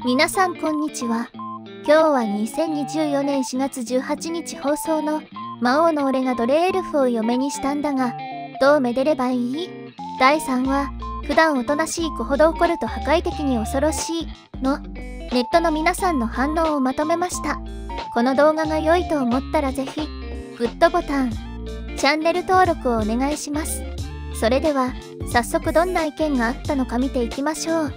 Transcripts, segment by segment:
皆さんこんにちは。今日は2024年4月18日放送の魔王の俺が奴隷エルフを嫁にしたんだが、どうめでればいい？第3話、普段おとなしい子ほど怒ると破壊的に恐ろしいのネットの皆さんの反応をまとめました。この動画が良いと思ったらぜひグッドボタン、チャンネル登録をお願いします。それでは早速どんな意見があったのか見ていきましょう。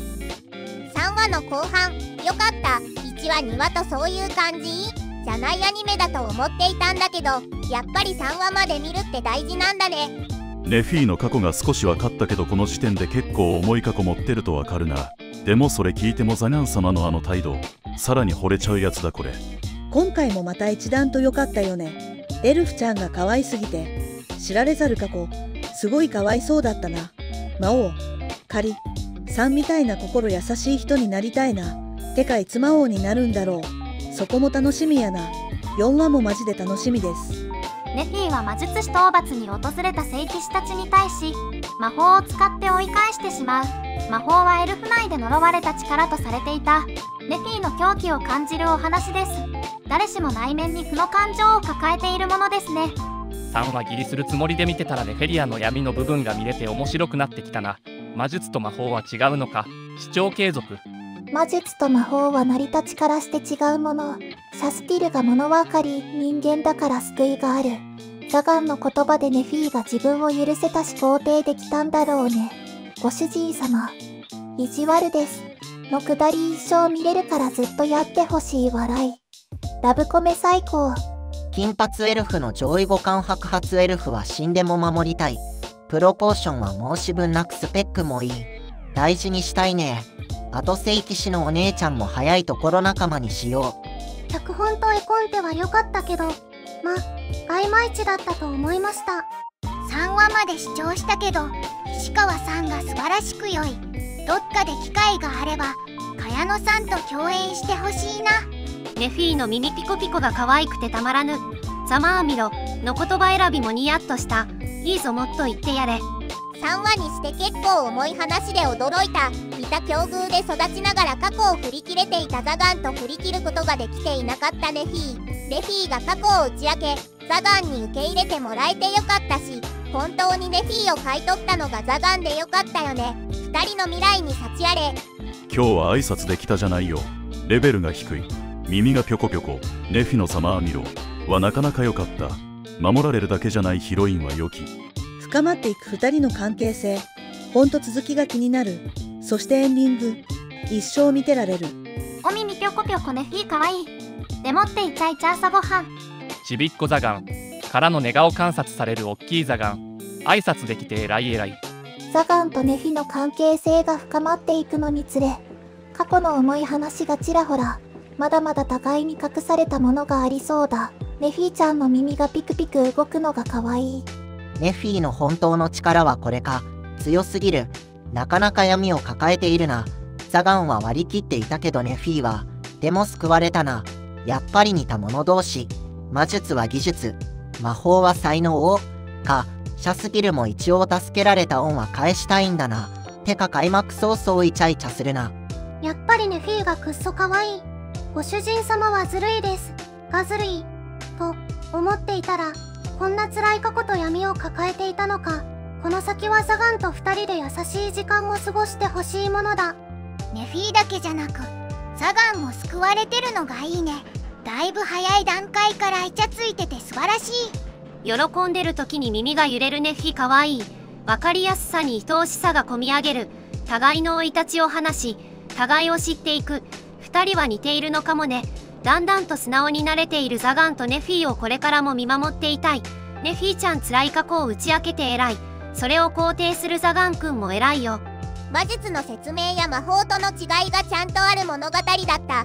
3話の後半、よかった。1話2話とそういう感じじゃないアニメだと思っていたんだけど、やっぱり3話まで見るって大事なんだね。 ネフィの過去が少し分かったけど、この時点で結構重い過去持ってるとわかるな。でもそれ聞いてもザガン様のあの態度、さらに惚れちゃうやつだこれ。 今回もまた一段と良かったよね。エルフちゃんが可愛すぎて、知られざる過去、すごい可哀想だったな。魔王、カリ、さんみたいな心優しい人になりたいな。てかいつ魔王になるんだろう。そこも楽しみやな。4話もマジで楽しみです。 ネフィは魔術師討伐に訪れた聖騎士たちに対し魔法を使って追い返してしまう。魔法はエルフ内で呪われた力とされていた。ネフィの狂気を感じるお話です。誰しも内面に負の感情を抱えているものですね。 3話切りするつもりで見てたらネフェリアの闇の部分が見れて面白くなってきたな。魔術と魔法は違うのか。視聴継続。 魔術と魔法は成り立ちからして違うもの。サスティルが物分かり、人間だから救いがある。ザガンの言葉でネフィが自分を許せたし肯定できたんだろうね。ご主人様、意地悪です。のくだり一生見れるからずっとやってほしい笑い。ラブコメ最高。 金髪エルフの上位互換白髪エルフは死んでも守りたい。プロポーションは申し分なくスペックもいい。大事にしたいね。あと聖騎士のお姉ちゃんも早いところ仲間にしよう。脚本と絵コンテは良かったけど、曖昧地だったと思いました。 3話まで視聴したけど、石川さんが素晴らしく良い。どっかで機会があれば茅野さんと共演してほしいな。 ネフィの耳ピコピコが可愛くてたまらぬ。ざまあみろの言葉選びもニヤッとした。いいぞもっと言ってやれ。 3話にして結構重い話で驚いた。似た境遇で育ちながら過去を振り切れていたザガンと振り切ることができていなかったネフィ。ネフィが過去を打ち明け、ザガンに受け入れてもらえてよかったし、本当にネフィを買い取ったのがザガンでよかったよね。2人の未来に幸あれ。 今日は挨拶できたじゃないよ。レベルが低い。耳がぴょこぴょこ。ネフィのサマーミロはなかなか良かった。守られるだけじゃないヒロインは良き。 深まっていく2人の関係性、ほんと続きが気になる。そしてエンディング、一生見てられる。 お耳ぴょこぴょこネフィかわいい。でもってイチャイチャ朝ごはん。 ちびっこザガンからの寝顔観察されるおっきいザガン。挨拶できて偉い偉い。 ザガンとネフィの関係性が深まっていくのにつれ、過去の重い話がちらほら、まだまだ互いに隠されたものがありそうだ。ネフィちゃんの耳がピクピク動くのが可愛い。 ネフィの本当の力はこれか。強すぎる。なかなか闇を抱えているな。ザガンは割り切っていたけどネフィは。でも救われたな。やっぱり似た者同士。魔術は技術。魔法は才能を。か。シャスピルも一応助けられた恩は返したいんだな。てか開幕早々イチャイチャするな。 やっぱりネフィがくっそ可愛い。ご主人様はずるいです。がずるい。と思っていたら、こんな辛い過去と闇を抱えていたのか。この先はザガンと2人で優しい時間を過ごしてほしいものだ。 ネフィだけじゃなくザガンも救われてるのがいいね。だいぶ早い段階からイチャついてて素晴らしい。 喜んでる時に耳が揺れるネフィかわいい。分かりやすさに愛おしさがこみ上げる。互いの生い立ちを話し互いを知っていく。2人は似ているのかもね。だんだんと素直になれているザガンとネフィをこれからも見守っていたい。ネフィちゃん辛い過去を打ち明けて偉い。それを肯定するザガンくんも偉いよ。 魔術の説明や魔法との違いがちゃんとある物語だった。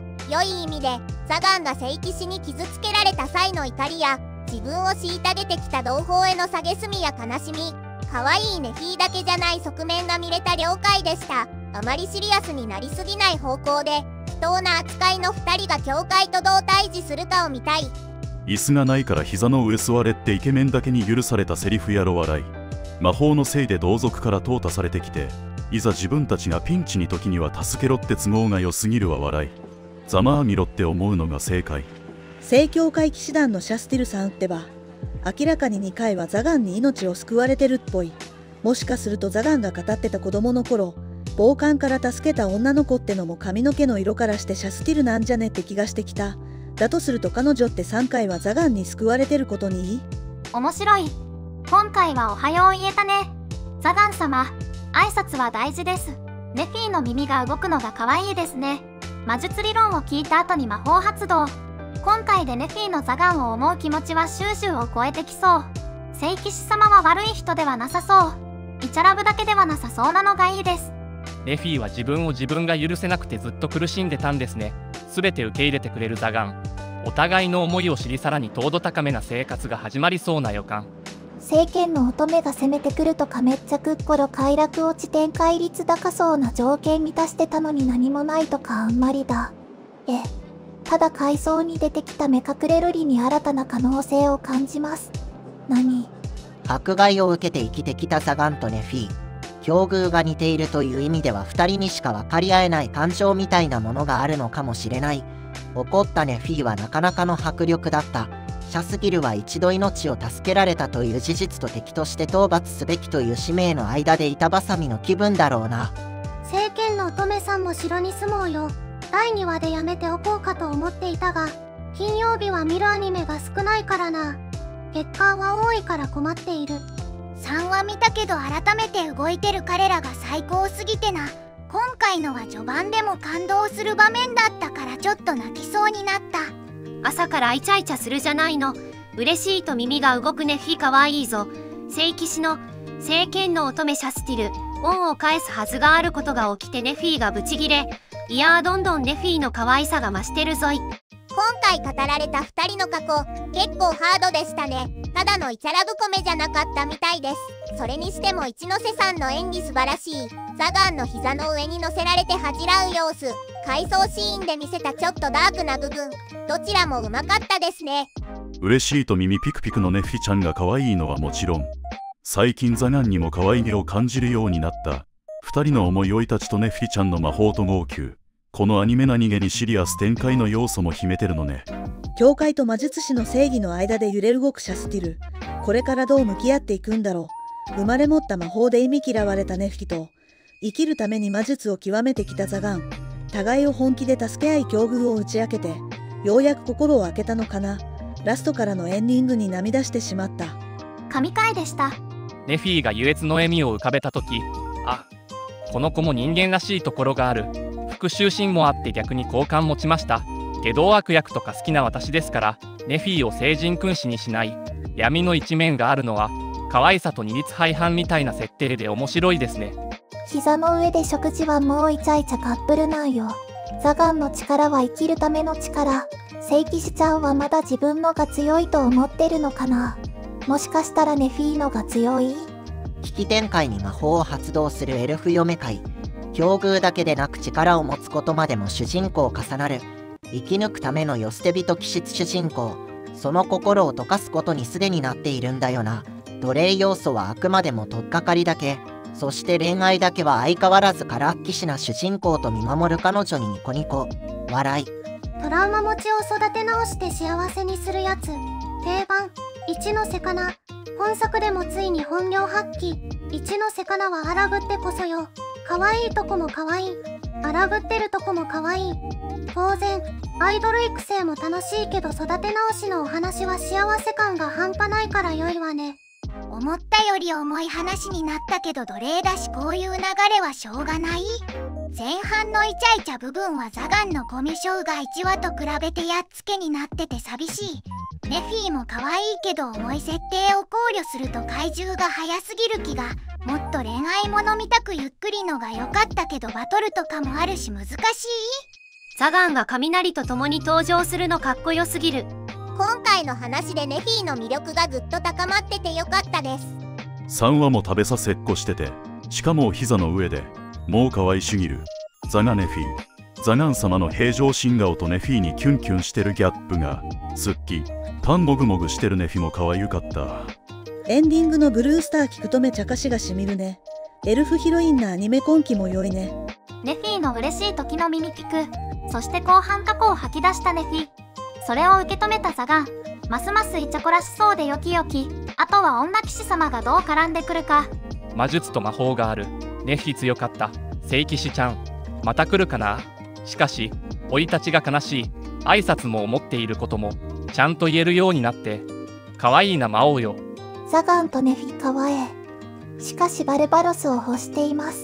良い意味でザガンが聖騎士に傷つけられた際の怒りや自分を虐げてきた同胞への蔑みや悲しみ、可愛いネフィだけじゃない側面が見れた了解でした。あまりシリアスになりすぎない方向で不当な扱いの2人が教会とどう対峙するかを見たい。 椅子がないから膝の上座れってイケメンだけに許されたセリフやろ笑い。魔法のせいで同族から淘汰されてきていざ自分たちがピンチに時には助けろって都合が良すぎるは笑い。ざまあみろって思うのが正解。 正教会騎士団のシャスティルさんってば、明らかに2回はザガンに命を救われてるっぽい。もしかするとザガンが語ってた子供の頃、暴漢から助けた女の子ってのも髪の毛の色からしてシャスティルなんじゃねって気がしてきた。だとすると彼女って3回はザガンに救われてることにいい？ 面白い。今回はおはよう言えたね。ザガン様、挨拶は大事です。ネフィの耳が動くのが可愛いですね。魔術理論を聞いた後に魔法発動。今回でネフィのザガンを思う気持ちはシューシューを超えてきそう。聖騎士様は悪い人ではなさそう。イチャラブだけではなさそうなのがいいです。 ネフィは自分を自分が許せなくてずっと苦しんでたんですね。全て受け入れてくれるザガン。お互いの思いを知り、さらに糖度高めな生活が始まりそうな予感。 聖剣の乙女が攻めてくるとかめっちゃくっころ快楽落ち展開率高そうな条件満たしてたのに何もないとかあんまりだ。ただ階層に出てきた目隠れ瑠璃に新たな可能性を感じます。何？ 迫害を受けて生きてきたザガンとネフィ。境遇が似ているという意味では2人にしか分かり合えない感情みたいなものがあるのかもしれない。怒ったネフィはなかなかの迫力だった。シャスギルは一度命を助けられたという事実と敵として討伐すべきという使命の間で板挟みの気分だろうな。 聖剣の乙女さんも城に住もうよ。第2話でやめておこうかと思っていたが、金曜日は見るアニメが少ないからな。月間は多いから困っている。 3話見たけど改めて動いてる彼らが最高すぎてな。今回のは序盤でも感動する場面だったからちょっと泣きそうになった。 朝からイチャイチャするじゃないの。嬉しいと耳が動くネフィかわいいぞ。聖騎士の聖剣の乙女シャスティル、恩を返すはずがあることが起きてネフィがブチギレ。いやーどんどんネフィの可愛さが増してるぞい。 今回語られた2人の過去、結構ハードでしたね。ただのイチャラブコメじゃなかったみたいです。それにしても一ノ瀬さんの演技素晴らしい。ザガンの膝の上に乗せられて恥じらう様子、回想シーンで見せたちょっとダークな部分、どちらもうまかったですね。 嬉しいと耳ピクピクのネフィちゃんが可愛いのはもちろん、最近ザガンにも可愛げを感じるようになった2人の思い追いたちとネフィちゃんの魔法と号泣。このアニメ何気にシリアス展開の要素も秘めてるのね。 教会と魔術師の正義の間で揺れ動くシャスティル。これからどう向き合っていくんだろう。生まれ持った魔法で忌み嫌われたネフィと生きるために魔術を極めてきたザガン。互いを本気で助け合い境遇を打ち明けてようやく心を開けたのかな。ラストからのエンディングに涙してしまった。 神回でした。 ネフィが優越の笑みを浮かべた時、あ、この子も人間らしいところがある。復讐心もあって逆に好感持ちました。下道悪役とか好きな私ですから、ネフィを聖人君子にしない闇の一面があるのは可愛さと二律背反みたいな設定で面白いですね。 膝の上で食事はもうイチャイチャカップルなんよ。ザガンの力は生きるための力。聖騎士ちゃんはまだ自分のが強いと思ってるのかな。もしかしたらネフィのが強い？ 危機展開に魔法を発動するエルフ嫁会。境遇だけでなく力を持つことまでも主人公重なる。生き抜くための世捨て人気質主人公。その心を溶かすことにすでになっているんだよな。奴隷要素はあくまでも取っかかりだけ。そして恋愛だけは相変わらずからっきしな主人公と見守る彼女にニコニコ笑い。 トラウマ持ちを育て直して幸せにするやつ。定番一ノ瀬かな。本作でもついに本領発揮。一ノ瀬かなは荒ぶってこそよ。可愛いとこも可愛い。荒ぶってるとこも可愛い。当然アイドル育成も楽しいけど育て直しのお話は幸せ感が半端ないから良いわね。 思ったより重い話になったけど奴隷だしこういう流れはしょうがない。前半のイチャイチャ部分はザガンのコミュ障が1話と比べてやっつけになってて寂しい。ネフィも可愛いけど重い設定を考慮すると怪獣が早すぎる気が。もっと恋愛もの見たくゆっくりのが良かったけどバトルとかもあるし難しい。 ザガンが雷と共に登場するのかっこよすぎる。 今回の話でネフィの魅力がぐっと高まっててよかったです。 3話も食べさせっこしてて、しかもお膝の上でもう可愛すぎる。ザガネフィ。ザガン様の平常心顔とネフィにキュンキュンしてるギャップが好き。パンもぐもぐしてるネフィも可愛かった。 エンディングのブルースター聞くとめ茶化しがしみるね。 エルフヒロインなアニメ今期も良いね。 ネフィの嬉しい時の耳聞く。そして後半過去を吐き出したネフィ。それを受け止めたザガン。ますますイチャコらしそうでよきよき。あとは女騎士様がどう絡んでくるか。 魔術と魔法がある。ネフィ強かった。聖騎士ちゃん。また来るかな。しかし、生い立ちが悲しい。挨拶も思っていることも、ちゃんと言えるようになって。可愛いな魔王よ。 ザガンとネフィかわえ。しかしバルバロスを欲しています。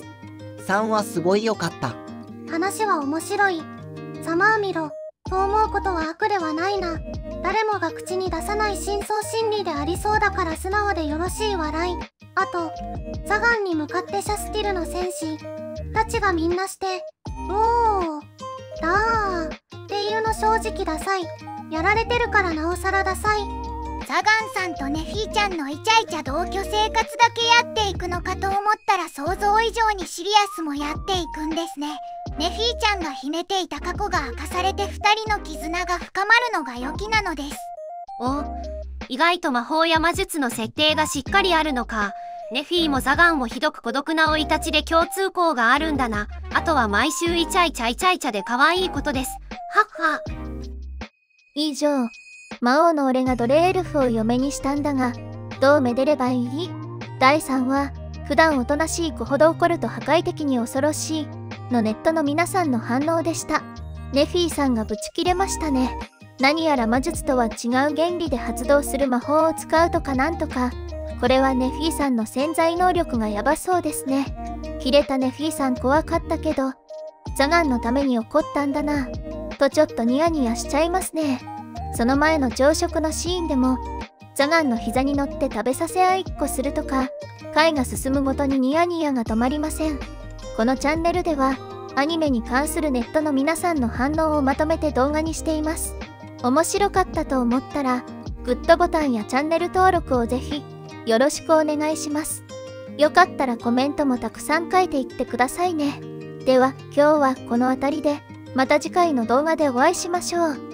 3はすごい良かった。 話は面白い。ざまあみろ。と思うことは悪ではないな。誰もが口に出さない深層心理でありそうだから素直でよろしい笑い。あと、ザガンに向かってシャスティルの戦士たちがみんなして、おー、だーっていうの正直ダサい。やられてるからなおさらダサい。 ザガンさんとネフィちゃんのイチャイチャ同居生活だけやっていくのかと思ったら想像以上にシリアスもやっていくんですね。ネフィちゃんが秘めていた過去が明かされて2人の絆が深まるのが良きなのです。 お、意外と魔法や魔術の設定がしっかりあるのか。ネフィもザガンもひどく孤独な生い立ちで共通項があるんだな。あとは毎週イチャイチャイチャイチャで可愛いことです。はっは。 以上、魔王の俺が奴隷エルフを嫁にしたんだが、どうめでればいい？第3話、普段おとなしい子ほど怒ると破壊的に恐ろしいのネットの皆さんの反応でした。ネフィさんがブチ切れましたね。何やら魔術とは違う原理で発動する魔法を使うとかなんとか。これはネフィさんの潜在能力がヤバそうですね。切れたネフィさん怖かったけど、ザガンのために怒ったんだな、とちょっとニヤニヤしちゃいますね。その前の朝食のシーンでも、ザガンの膝に乗って食べさせ合いっこするとか、回が進むごとにニヤニヤが止まりません。このチャンネルでは、アニメに関するネットの皆さんの反応をまとめて動画にしています。面白かったと思ったら、グッドボタンやチャンネル登録をぜひ、よろしくお願いします。よかったらコメントもたくさん書いていってくださいね。では今日はこの辺りで、また次回の動画でお会いしましょう。